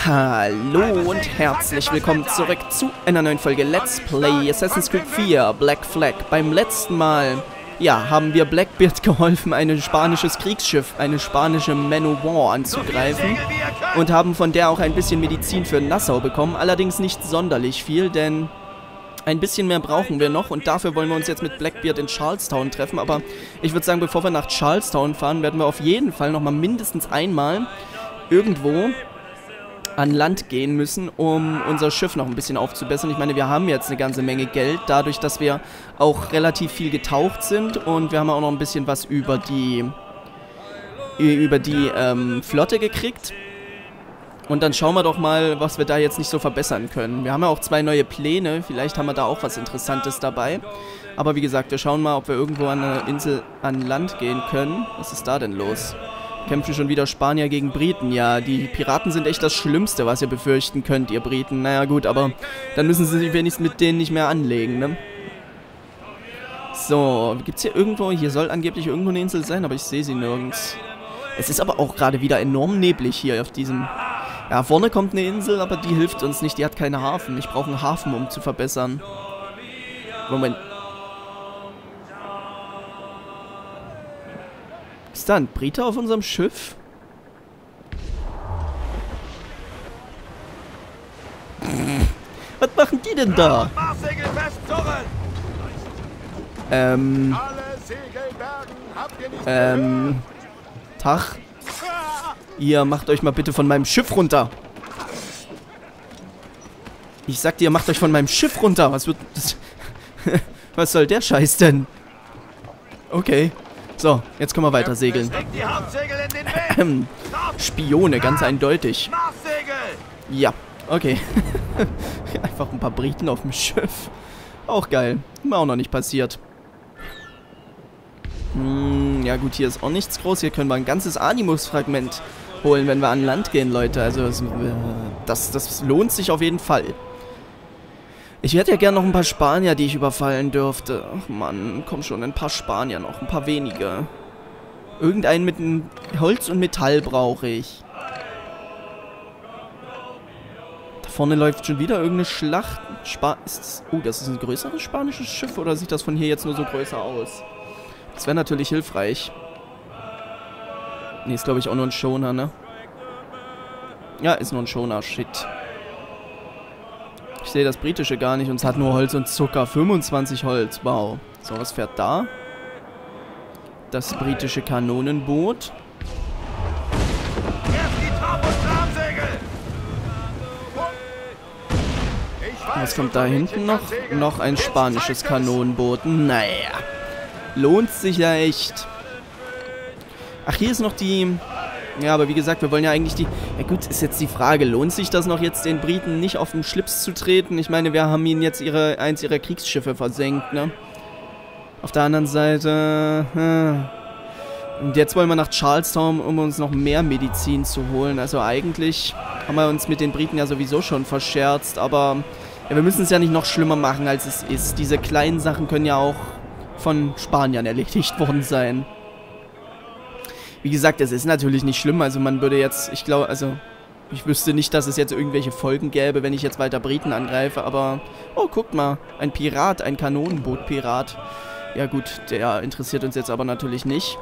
Hallo und herzlich willkommen zurück zu einer neuen Folge Let's Play Assassin's Creed 4 Black Flag. Beim letzten Mal, ja, haben wir Blackbeard geholfen, ein spanisches Kriegsschiff, eine spanische Man-O-War anzugreifen und haben von der auch ein bisschen Medizin für Nassau bekommen, allerdings nicht sonderlich viel, denn ein bisschen mehr brauchen wir noch und dafür wollen wir uns jetzt mit Blackbeard in Charlestown treffen, aber ich würde sagen, bevor wir nach Charlestown fahren, werden wir auf jeden Fall nochmal mindestens einmal irgendwo an Land gehen müssen, um unser Schiff noch ein bisschen aufzubessern. Ich meine, wir haben jetzt eine ganze Menge Geld, dadurch, dass wir auch relativ viel getaucht sind und wir haben auch noch ein bisschen was über die Flotte gekriegt. Und dann schauen wir doch mal, was wir da jetzt nicht so verbessern können. Wir haben ja auch 2 neue Pläne, vielleicht haben wir da auch was Interessantes dabei. Aber wie gesagt, wir schauen mal, ob wir irgendwo an einer Insel an Land gehen können. Was ist da denn los? Kämpfen schon wieder Spanier gegen Briten. Ja, die Piraten sind echt das Schlimmste, was ihr befürchten könnt, ihr Briten. Naja gut, aber dann müssen sie sich wenigstens mit denen nicht mehr anlegen, ne? So, gibt's hier irgendwo... Hier soll angeblich irgendwo eine Insel sein, aber ich sehe sie nirgends. Es ist aber auch gerade wieder enorm neblig hier auf diesem... Ja, vorne kommt eine Insel, aber die hilft uns nicht. Die hat keinen Hafen. Ich brauche einen Hafen, um zu verbessern. Moment. Ist da ein Brite auf unserem Schiff? Was machen die denn da? Tag. Ihr macht euch mal bitte von meinem Schiff runter. Ich sagte, ihr macht euch von meinem Schiff runter. Was wird das? Was soll der Scheiß denn? Okay. So, jetzt können wir weiter segeln. Spione, ganz eindeutig. Ja, okay. Einfach ein paar Briten auf dem Schiff. Auch geil. Mir auch noch nicht passiert. Ja gut, hier ist auch nichts groß. Hier können wir ein ganzes Animus-Fragment holen, wenn wir an Land gehen, Leute. Also das lohnt sich auf jeden Fall. Ich hätte ja gerne noch ein paar Spanier, die ich überfallen dürfte. Ach Mann, komm schon, ein paar Spanier noch, ein paar wenige. Irgendeinen mit Holz und Metall brauche ich. Da vorne läuft schon wieder irgendeine Schlacht. Oh, das ist ein größeres spanisches Schiff oder sieht das von hier jetzt nur so größer aus? Das wäre natürlich hilfreich. Nee, ist glaube ich auch nur ein Schoner, ne? Ja, ist nur ein Schoner, shit. Ich sehe das britische gar nicht und es hat nur Holz und Zucker. 25 Holz, wow. So, was fährt da? Das britische Kanonenboot. Was kommt da hinten noch? Noch ein spanisches Kanonenboot. Naja. Lohnt sich ja echt. Ach, hier ist noch die... Ja, aber wie gesagt, wir wollen ja eigentlich die... Ja gut, ist jetzt die Frage, lohnt sich das noch jetzt, den Briten nicht auf den Schlips zu treten? Ich meine, wir haben ihnen jetzt eins ihrer Kriegsschiffe versenkt, ne? Auf der anderen Seite... Und jetzt wollen wir nach Charlestown, um uns noch mehr Medizin zu holen. Also eigentlich haben wir uns mit den Briten ja sowieso schon verscherzt, aber... Ja, wir müssen es ja nicht noch schlimmer machen, als es ist. Diese kleinen Sachen können ja auch von Spaniern erledigt worden sein. Wie gesagt, es ist natürlich nicht schlimm, also man würde jetzt, ich glaube, also ich wüsste nicht, dass es jetzt irgendwelche Folgen gäbe, wenn ich jetzt weiter Briten angreife, aber, oh, guckt mal, ein Pirat, ein Kanonenboot-Pirat. Ja gut, der interessiert uns jetzt aber natürlich nicht.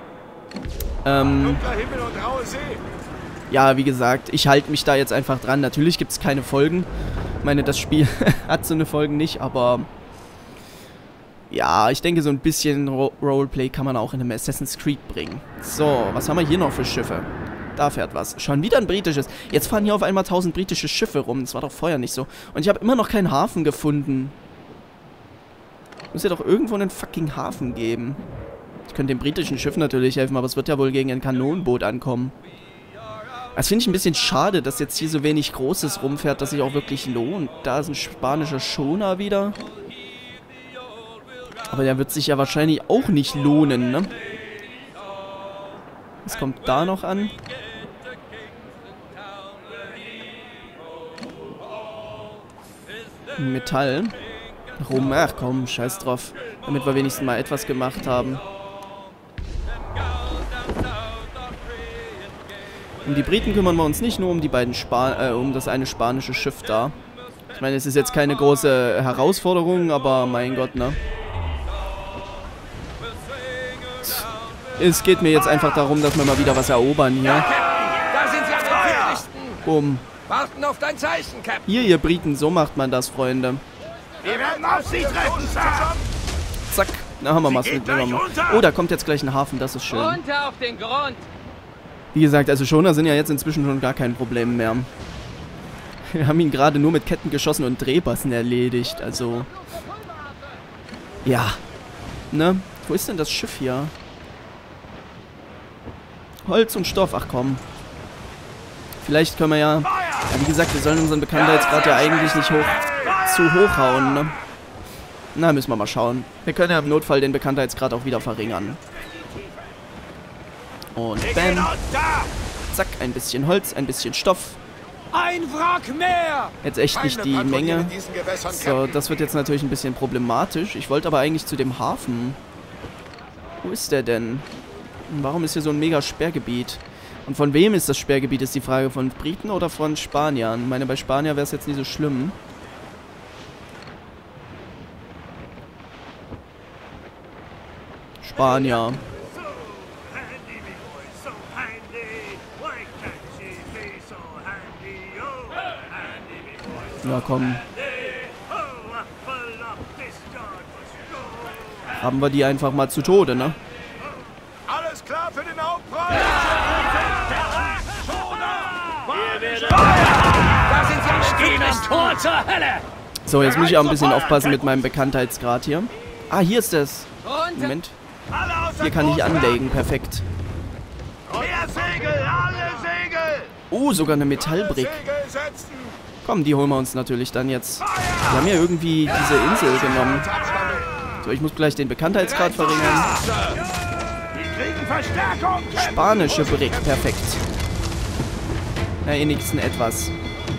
Ja, wie gesagt, ich halte mich da jetzt einfach dran. Natürlich gibt es keine Folgen. Ich meine, das Spiel hat so eine Folgen nicht, aber... Ja, ich denke, so ein bisschen Roleplay kann man auch in einem Assassin's Creed bringen. So, was haben wir hier noch für Schiffe? Da fährt was. Schon wieder ein britisches. Jetzt fahren hier auf einmal 1000 britische Schiffe rum. Das war doch vorher nicht so. Und ich habe immer noch keinen Hafen gefunden. Muss ja doch irgendwo einen fucking Hafen geben. Ich könnte dem britischen Schiff natürlich helfen, aber es wird ja wohl gegen ein Kanonenboot ankommen. Das finde ich ein bisschen schade, dass jetzt hier so wenig Großes rumfährt, dass sich auch wirklich lohnt. Da ist ein spanischer Schoner wieder. Aber der wird sich ja wahrscheinlich auch nicht lohnen, ne? Was kommt da noch an? Metall. Rum. Ach komm, scheiß drauf. Damit wir wenigstens mal etwas gemacht haben. Um die Briten kümmern wir uns nicht, nur um die beiden um das eine spanische Schiff da. Ich meine, es ist jetzt keine große Herausforderung, aber mein Gott, ne? Es geht mir jetzt einfach darum, dass wir mal wieder was erobern hier. Da sind sie an den Südlichten. Bumm. Warten auf dein Zeichen, Captain. Hier, ihr Briten, so macht man das, Freunde. Wir werden auf sie treffen, Sir. Zack. Na, haben wir mal. Oh, da kommt jetzt gleich ein Hafen, das ist schön. Runter auf den Grund. Wie gesagt, also Schoner sind ja jetzt inzwischen schon gar kein Problem mehr. Wir haben ihn gerade nur mit Kettengeschossen und Drehbassen erledigt, also... Ja. Ne? Wo ist denn das Schiff hier? Holz und Stoff, ach komm. Vielleicht können wir ja... Wie gesagt, wir sollen unseren Bekanntheitsgrad ja eigentlich nicht zu hoch hauen, ne? Na, müssen wir mal schauen. Wir können ja im Notfall den Bekanntheitsgrad auch wieder verringern. Und bam. Zack, ein bisschen Holz, ein bisschen Stoff. Ein Wrack mehr! Jetzt echt nicht die Menge. So, das wird jetzt natürlich ein bisschen problematisch. Ich wollte aber eigentlich zu dem Hafen. Wo ist der denn? Warum ist hier so ein mega Sperrgebiet? Und von wem ist das Sperrgebiet, ist die Frage. Von Briten oder von Spaniern? Ich meine, bei Spanier wäre es jetzt nicht so schlimm. Spanier. Ja, komm. Haben wir die einfach mal zu Tode, ne? Alles klar für den Hauptpreis! Da sind sie am südlichsten. Tor zur Hölle! So, jetzt muss ich auch ein bisschen aufpassen mit meinem Bekanntheitsgrad hier. Ah, hier ist es. Moment. Hier kann ich anlegen, perfekt. Mehr Segel, alle Segel! Oh, sogar eine Metallbrick. Segel setzen! Komm, die holen wir uns natürlich dann jetzt. Wir haben ja irgendwie diese Insel genommen. So, ich muss gleich den Bekanntheitsgrad verringern. Die kriegen Verstärkung! Spanische Brick, perfekt. Na, wenigstens etwas.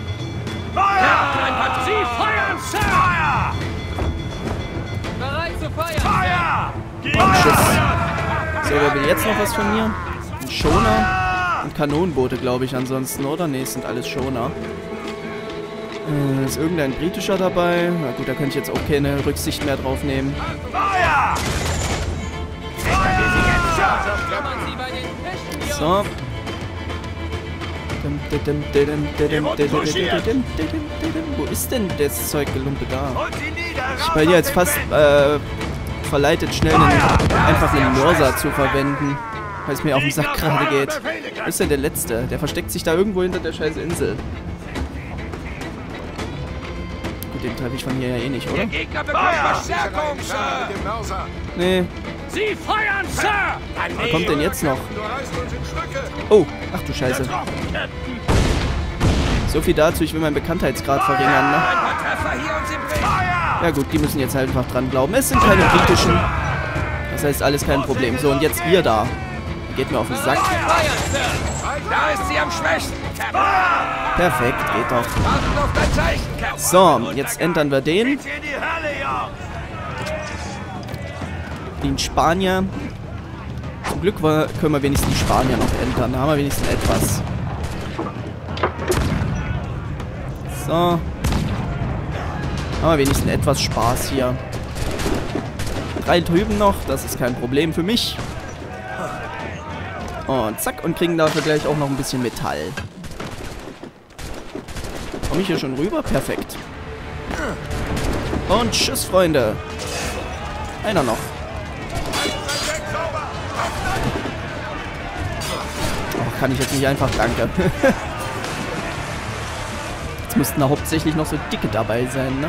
Feuer! Sie feuern, Sir! Feuer! Bereit zu feuern! Feuer! Schuss. So, wer will jetzt noch was von mir? Ein Schoner und Kanonenboote, glaube ich, ansonsten, oder? Ne, es sind alles Schoner. Ist irgendein britischer dabei? Na gut, da könnte ich jetzt auch keine Rücksicht mehr drauf nehmen. Feuer! So. Wo ist denn das Zeuggelumpe da? Ich bin jetzt fast verleitet, schnell einfach einen Mörser zu verwenden, weil es mir auf den Sack gerade geht. Wo ist denn der Letzte? Der versteckt sich da irgendwo hinter der scheiß Insel. Gut, den treffe ich von hier ja eh nicht, oder? Der Gegner bekommt Verstärkung, Sir! Nee. Sie feuern, Sir! Was kommt denn jetzt noch? Oh, ach du Scheiße. So viel dazu, ich will meinen Bekanntheitsgrad verringern, ne? Ein paar Treffer hier und sie bricht! Ja gut, die müssen jetzt halt einfach dran glauben. Es sind keine britischen. Das heißt, alles kein Problem. So, und jetzt ihr da. Geht mir auf den Sack. Feuern, Sir! Da ist sie am schwächsten, Captain! Perfekt, geht doch. Warten auf dein Zeichen, Captain! So, jetzt ändern wir den. In die Hölle, ja! Den Spanier. Zum Glück können wir wenigstens die Spanier noch ändern. Da haben wir wenigstens etwas. So. Haben wir wenigstens etwas Spaß hier. 3 drüben noch, das ist kein Problem für mich. Und zack, und kriegen dafür gleich auch noch ein bisschen Metall. Komme ich hier schon rüber? Perfekt. Und tschüss, Freunde. Einer noch. Oh, kann ich jetzt nicht einfach, danke. Jetzt müssten da hauptsächlich noch so dicke dabei sein, ne?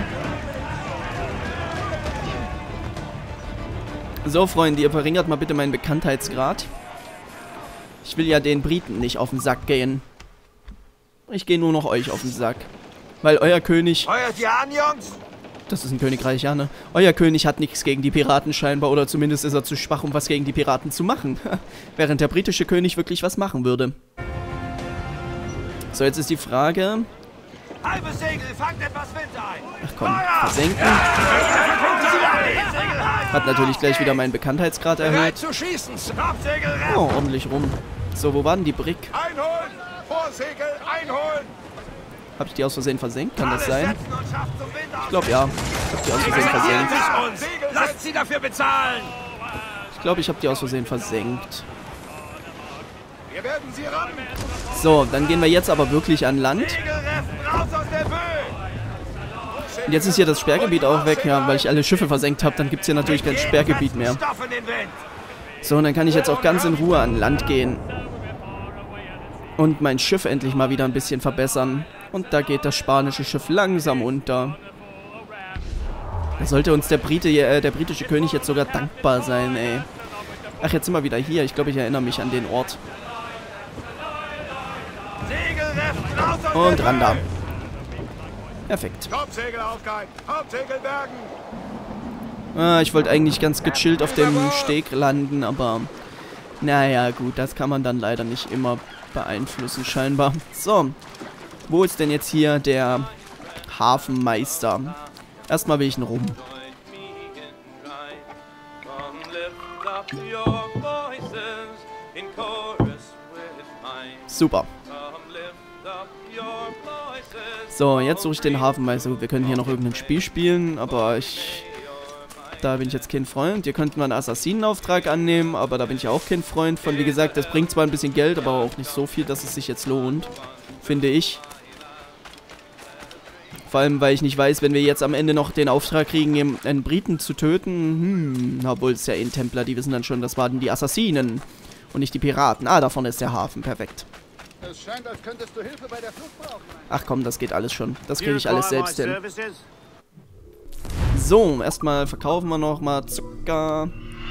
So, Freunde, ihr verringert mal bitte meinen Bekanntheitsgrad. Ich will ja den Briten nicht auf den Sack gehen. Ich gehe nur noch euch auf den Sack. Weil euer König... Feuert ihr an, Jungs? Das ist ein Königreich, ja, ne? Euer König hat nichts gegen die Piraten scheinbar, oder zumindest ist er zu schwach, um was gegen die Piraten zu machen. Während der britische König wirklich was machen würde. So, jetzt ist die Frage... Halbe Segel, fangt etwas Wind ein! Ach komm, versenken. Hat natürlich gleich wieder meinen Bekanntheitsgrad Bereit erhöht. zu schießen, Sir! Hauptsegel Oh, ordentlich rum. So, wo war denn die Brick? einholen! Starsegel einholen! Habe ich die aus Versehen versenkt? Kann das sein? Setzen und schafft zum Wind aus. Ich glaube, ja. Ich habe die aus Versehen versenkt. Uns. Lasst sie dafür bezahlen! Ich glaube, ich habe die aus Versehen versenkt. Wir werden sie rammen! So, dann gehen wir jetzt aber wirklich an Land. Segelreffen raus aus der Böe! Und jetzt ist hier das Sperrgebiet auch weg, ja, weil ich alle Schiffe versenkt habe. Dann gibt es hier natürlich kein Sperrgebiet mehr. Stoff in den Wind! So, und dann kann ich jetzt auch ganz in Ruhe an Land gehen. Und mein Schiff endlich mal wieder ein bisschen verbessern. Und da geht das spanische Schiff langsam unter. Da sollte uns der britische König jetzt sogar dankbar sein, ey. Ach, jetzt sind wir wieder hier. Ich glaube, ich erinnere mich an den Ort. Segelreffen raus aus Und der ran da. Böe! Perfekt. Hauptsegel aufgehalten! Hauptsegel bergen! Ich wollte eigentlich ganz gechillt auf dem Steg landen, aber naja, gut, das kann man dann leider nicht immer beeinflussen, scheinbar. So, wo ist denn jetzt hier der Hafenmeister? Erstmal will ich ihn rum. Super. So, jetzt suche ich den Hafenmeister. Wir können hier noch irgendein Spiel spielen, aber da bin ich jetzt kein Freund. Hier könnten wir einen Assassinenauftrag annehmen, aber da bin ich auch kein Freund von. Wie gesagt, das bringt zwar ein bisschen Geld, aber auch nicht so viel, dass es sich jetzt lohnt. Finde ich. Vor allem, weil ich nicht weiß, wenn wir jetzt am Ende noch den Auftrag kriegen, einen Briten zu töten. Obwohl es ja eh ein Templer, die wissen dann schon, das waren die Assassinen und nicht die Piraten. Ah, da vorne ist der Hafen. Perfekt. Es scheint, als könntest du Hilfe bei der Flucht brauchen. Ach komm, das geht alles schon. Das kriege ich alles selbst hin. So, erstmal verkaufen wir nochmal Zucker.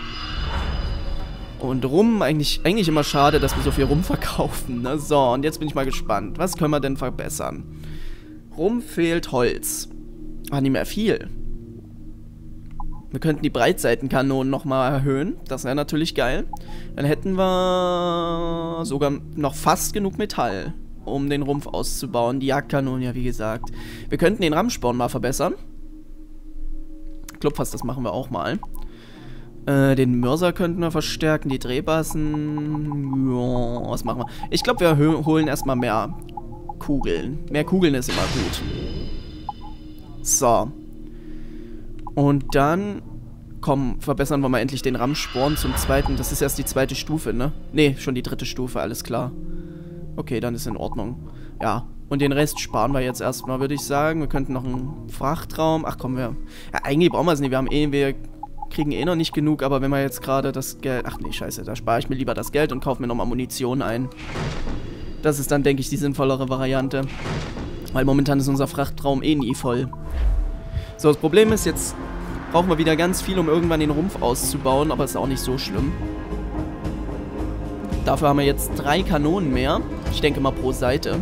Und Rum, eigentlich immer schade, dass wir so viel Rum verkaufen, ne? So, und jetzt bin ich mal gespannt. Was können wir denn verbessern? Rum fehlt Holz. Ah, nicht mehr viel. Wir könnten die Breitseitenkanonen nochmal erhöhen. Das wäre natürlich geil. Dann hätten wir sogar noch fast genug Metall, um den Rumpf auszubauen. Die Jagdkanonen, ja, wie gesagt. Wir könnten den Rammsporn mal verbessern. Ich glaube fast, das machen wir auch mal. Den Mörser könnten wir verstärken. Die Drehbassen. Ja, was machen wir? Ich glaube, wir holen erstmal mehr Kugeln. Mehr Kugeln ist immer gut. So. Und dann, komm, verbessern wir mal endlich den Rammsporn zum zweiten. Das ist erst die zweite Stufe, ne? Ne, schon die dritte Stufe, alles klar. Okay, dann ist in Ordnung. Ja, und den Rest sparen wir jetzt erstmal, würde ich sagen. Wir könnten noch einen Frachtraum. Ach komm, ja, eigentlich brauchen wir es nicht. Wir kriegen eh noch nicht genug, aber wenn wir jetzt gerade das Geld... Ach nee, scheiße, da spare ich mir lieber das Geld und kaufe mir nochmal Munition ein. Das ist dann, denke ich, die sinnvollere Variante. Weil momentan ist unser Frachtraum eh nie voll. So, das Problem ist, jetzt brauchen wir wieder ganz viel, um irgendwann den Rumpf auszubauen, aber ist auch nicht so schlimm. Dafür haben wir jetzt 3 Kanonen mehr. Ich denke mal pro Seite.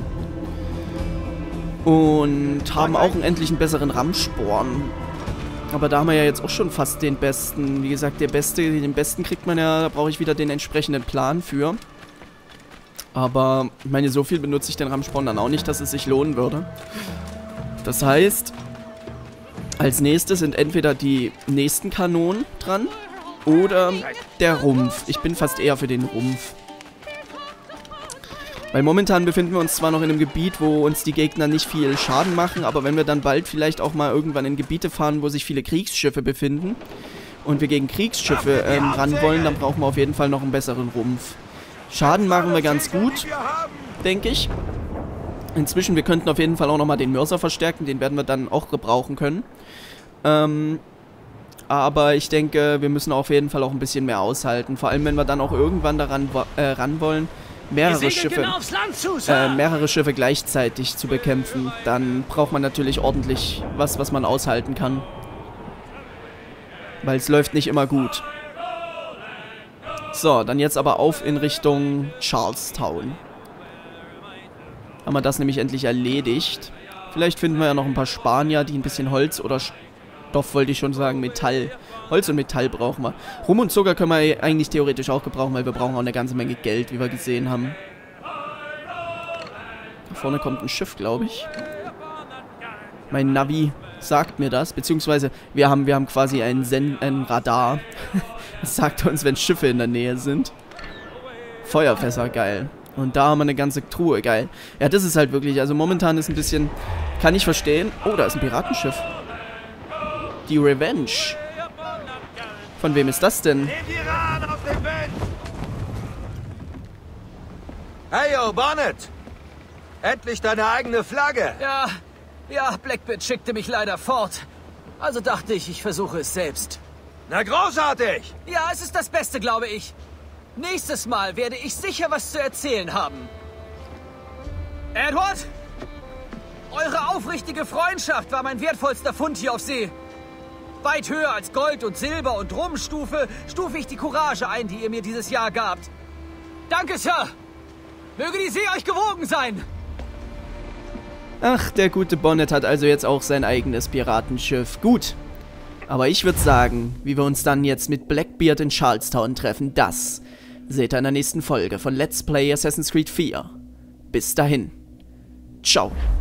Und haben auch endlich einen besseren Rammsporn. Aber da haben wir ja jetzt auch schon fast den besten. Wie gesagt, den besten kriegt man ja, da brauche ich wieder den entsprechenden Plan für. Aber, ich meine, so viel benutze ich den Rammsporn dann auch nicht, dass es sich lohnen würde. Das heißt, als nächstes sind entweder die nächsten Kanonen dran oder der Rumpf. Ich bin fast eher für den Rumpf. Weil momentan befinden wir uns zwar noch in einem Gebiet, wo uns die Gegner nicht viel Schaden machen, aber wenn wir dann bald vielleicht auch mal irgendwann in Gebiete fahren, wo sich viele Kriegsschiffe befinden und wir gegen Kriegsschiffe ran wollen, dann brauchen wir auf jeden Fall noch einen besseren Rumpf. Schaden machen wir ganz gut, denke ich. Inzwischen, wir könnten auf jeden Fall auch nochmal den Mörser verstärken, den werden wir dann auch gebrauchen können. Aber ich denke, wir müssen auf jeden Fall auch ein bisschen mehr aushalten. Vor allem, wenn wir dann auch irgendwann daran ran wollen, mehrere Schiffe gleichzeitig zu bekämpfen. Dann braucht man natürlich ordentlich was man aushalten kann. Weil es läuft nicht immer gut. So, dann jetzt aber auf in Richtung Charlestown. Haben wir das nämlich endlich erledigt. Vielleicht finden wir ja noch ein paar Spanier, die ein bisschen Holz oder Stoff, wollte ich schon sagen, Metall. Holz und Metall brauchen wir. Rum und Zucker können wir eigentlich theoretisch auch gebrauchen, weil wir brauchen auch eine ganze Menge Geld, wie wir gesehen haben. Da vorne kommt ein Schiff, glaube ich. Mein Navi sagt mir das, beziehungsweise wir haben quasi ein Radar. Das sagt uns, wenn Schiffe in der Nähe sind. Feuerfässer, geil. Und da haben wir eine ganze Truhe, geil. Ja, das ist halt wirklich, also momentan ist ein bisschen, kann ich verstehen. Oh, da ist ein Piratenschiff. Die Revenge. Von wem ist das denn? Den Tyrann aus dem Wind! Hey, yo, Bonnet! Endlich deine eigene Flagge! Ja, Blackbeard schickte mich leider fort. Also dachte ich, ich versuche es selbst. Na, großartig! Ja, es ist das Beste, glaube ich. Nächstes Mal werde ich sicher was zu erzählen haben. Edward? Eure aufrichtige Freundschaft war mein wertvollster Fund hier auf See. Weit höher als Gold und Silber und Rum stufe ich die Courage ein, die ihr mir dieses Jahr gabt. Danke, Sir! Möge die See euch gewogen sein! Ach, der gute Bonnet hat also jetzt auch sein eigenes Piratenschiff. Gut. Aber ich würde sagen, wie wir uns dann jetzt mit Blackbeard in Charlestown treffen, das seht ihr in der nächsten Folge von Let's Play Assassin's Creed 4. Bis dahin. Ciao.